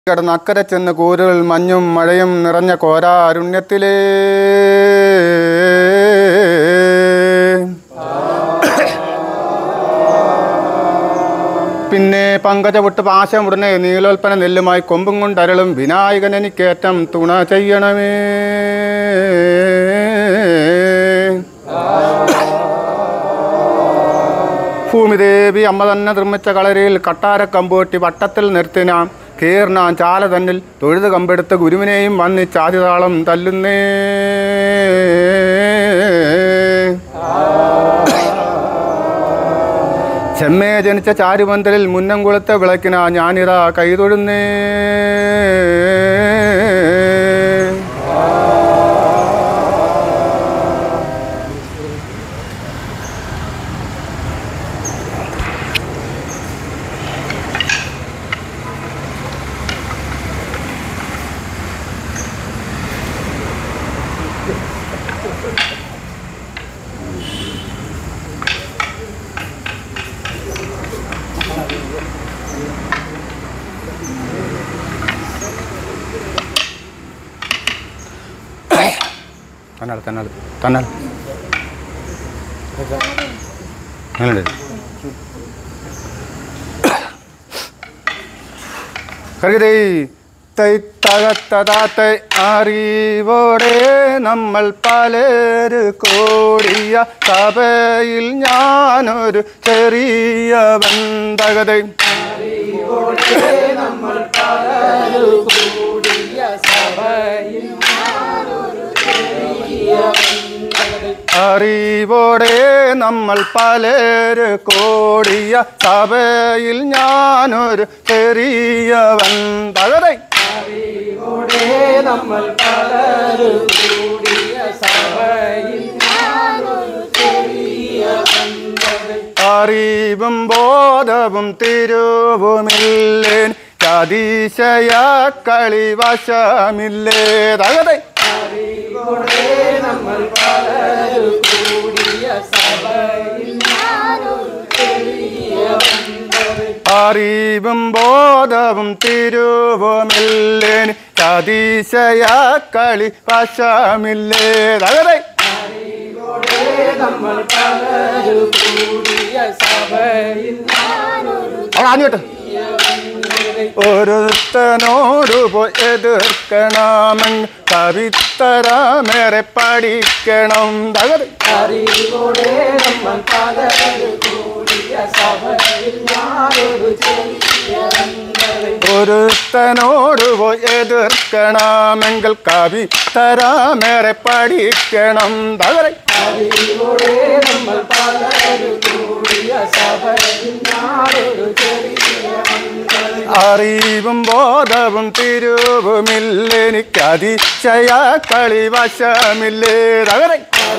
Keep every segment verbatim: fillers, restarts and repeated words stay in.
കടന്ന് അക്കരെ ചെന്ന് കൂരുകൾ മഞ്ഞും മഴയും നിറഞ്ഞ കോരാരുണ്യത്തിലേ പിന്നെ പങ്കജ വിട്ട് പാശമുടനെ നീലോൽപ്പന നെല്ലുമായി കൊമ്പും കൊണ്ടരളും വിനായകൻ എനിക്കേറ്റം തുണ ചെയ്യണമേ. ഭൂമിദേവി അമ്മ തന്നെ നിർമ്മിച്ച കളരിയിൽ കട്ടാര കമ്പൂട്ടി വട്ടത്തിൽ നിർത്തിനാം കീർണാൻ ചാല തന്നിൽ തൊഴുത് കമ്പെടുത്ത ഗുരുവിനെയും വന്നി ചാതിതാളം തല്ലുന്നേ. ചെമ്മേ ജനിച്ച ചാരുപന്തലിൽ മുന്നംകുളത്തെ വിളക്കിന ഞാനിതാ കൈതൊഴുന്നേ. തന്നാൽ തന്നാൽ തന്നാൽ കരുതേ തൈത്തകത്തതാത്ത അറിവോടെ നമ്മൾ പലര് കോടിയ സഭയിൽ ഞാനൊരു ചെറിയ ബന്ധകത അറിവോടെ നമ്മൾ പലര് കോടിയ സഭയിൽ ഞാനൊരു ചെറിയ ബന്ധകത അറിവും ബോധവും തിരുവുമില്ലേൻ അതിശയ കളിവശമില്ലേ തകത അറിവും ബോധവും തിരുവുമില്ലേൻ അതിശയ കളി വശമില്ലേ തകത അങ്ങോട്ട് ഒരുത്തനോട് പോയി എതിർക്കണമെന്ന് കവിത്തരമേറെ പഠിക്കണം തകത് ഒരുത്തനോട് പോയി എതിർക്കണമെങ്കിൽ കവിത്തരമേറെ പഠിക്കണം തകര അറിവും ബോധവും തിരുവുമില്ലെനിക്ക് അതിശയ കളിവശമില്ലേ തകര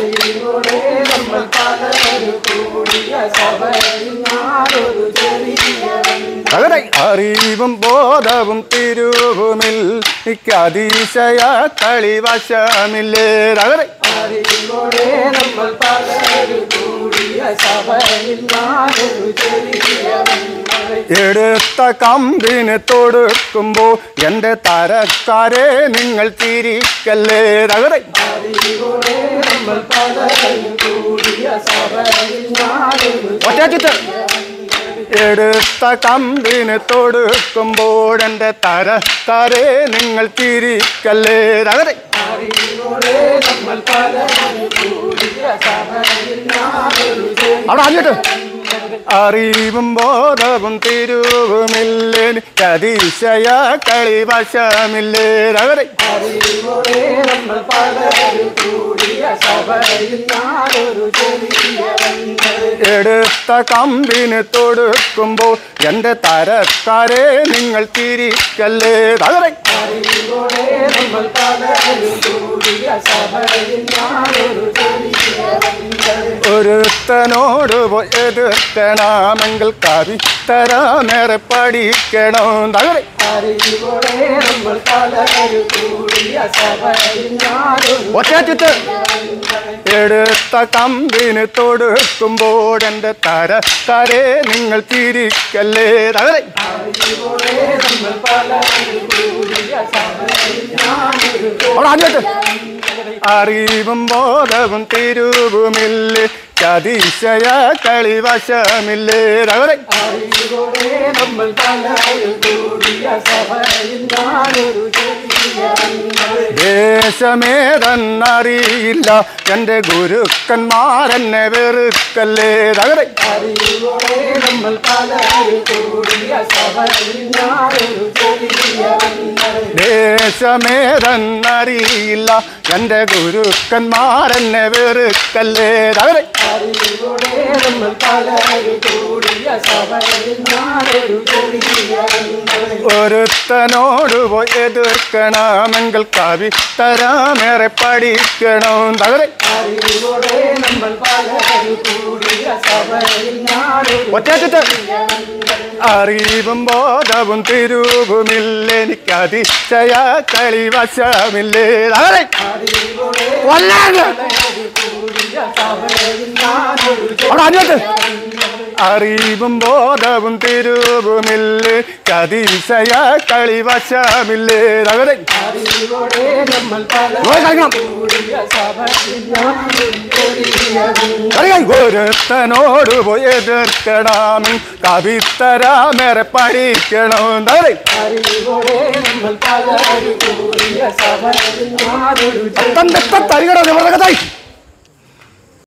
തകര അറിവും ബോധവും തിരുവുമില്ലെനിക്ക് അതിശയ കളിവശമില്ലേ തകര എടുത്ത കമ്പിന് തൊടുക്കുമ്പോ എന്റെ തരക്കാരെ നിങ്ങൾ തിരിക്കല്ലേ തകര എടുത്ത കമ്പിന് തൊടുക്കുമ്പോൾ എന്റെ തരക്കാരെ നിങ്ങൾ തിരിക്കല്ലേ തകര അവിടെ അങ്ങോട്ട് അറിവും ബോധവും തിരുവുമില്ലേൻ അതിശയ കളിവശമില്ലേ തകര എടുത്ത കമ്പിന് തൊടുക്കുമ്പോൾ എന്റെ തരക്കാരെ നിങ്ങൾ തിരിക്കല്ലേ തകര ഒരുത്തനോട് എതിർക്കണമെങ്കിൽ കവിതരാമേറെ പഠിക്കണം. തകരെ ഒറ്റ എടുത്ത കമ്പിന് തൊടുക്കുമ്പോൾ എൻ്റെ തര കരേ നിങ്ങൾ തിരിക്കല്ലേ. തകരെ അറിവും ബോധവും തിരുവുമില്ലേ ചതിശയ കളിവശമില്ലേ. തകരെ ദേശമേതെന്നറിയില്ല എൻ്റെ ഗുരുക്കന്മാരെന്നെ വെറുക്കല്ലേ. തകരെ ദേശമേതെന്നറിയില്ല എൻ്റെ ഗുരുക്കന്മാരെന്നെ വെറുക്കല്ലേ. തകരെ ഒരുത്തനോട് എതിർക്കണമെങ്കിൽ കവിതരാമേറെ പഠിക്കണം. തകരെ ഒറ്റ അറിവും ബോധവും തിരുവുമില്ലേ എനിക്ക് അതിശയ കളിവശമില്ലേ. തകരെ അറിവും ബോധവും തിരുവുമില്ലേ അതിശയ കളിവശമില്ലേ. തകരെ ഒരുത്തനോട് പോയി എതിർക്കണം കവിതരാമേറെ പഠിക്കണം. തകരെ തരികട നിവർത്തകതായി